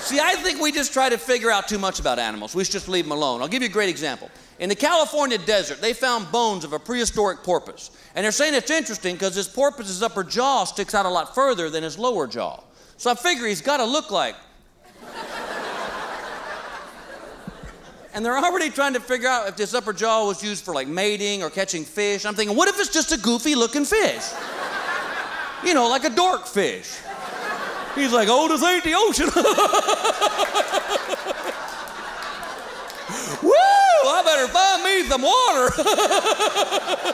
See, I think we just try to figure out too much about animals. We should just leave them alone. I'll give you a great example. In the California desert, they found bones of a prehistoric porpoise. And they're saying it's interesting because this porpoise's upper jaw sticks out a lot further than his lower jaw. So I figure he's got to look like. And they're already trying to figure out if this upper jaw was used for like mating or catching fish. I'm thinking, what if it's just a goofy looking fish? You know, like a dorkfish. He's like, oh, this ain't the ocean. Woo, I better find me some water.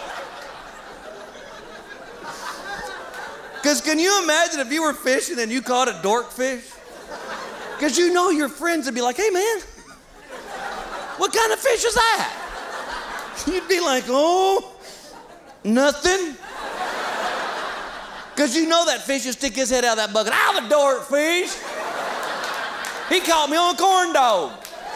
Because can you imagine if you were fishing and you caught a dorkfish? Because you know your friends would be like, hey man, what kind of fish is that? You'd be like, oh, nothing. Because you know that fish would stick his head out of that bucket. I'm a dorkfish. He caught me on a corn dog.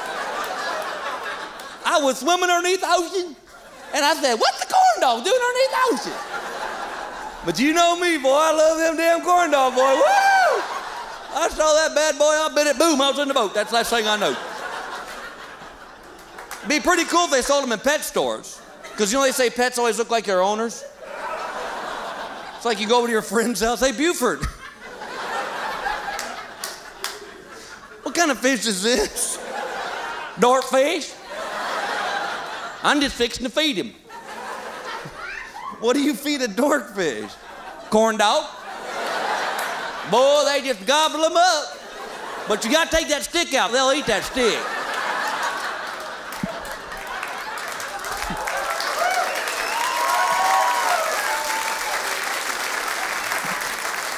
I was swimming underneath the ocean, and I said, what's the corn dog doing underneath the ocean? But you know me, boy, I love them damn corn dog, boy. Woo! I saw that bad boy, I bit it, boom, I was in the boat. That's the last thing I know. Be pretty cool if they sold them in pet stores. Because you know they say pets always look like their owners? It's like you go over to your friend's house, hey, Buford. What kind of fish is this? Dorkfish? I'm just fixing to feed him. What do you feed a dorkfish? Corn dog? Boy, they just gobble them up. But you gotta take that stick out, they'll eat that stick.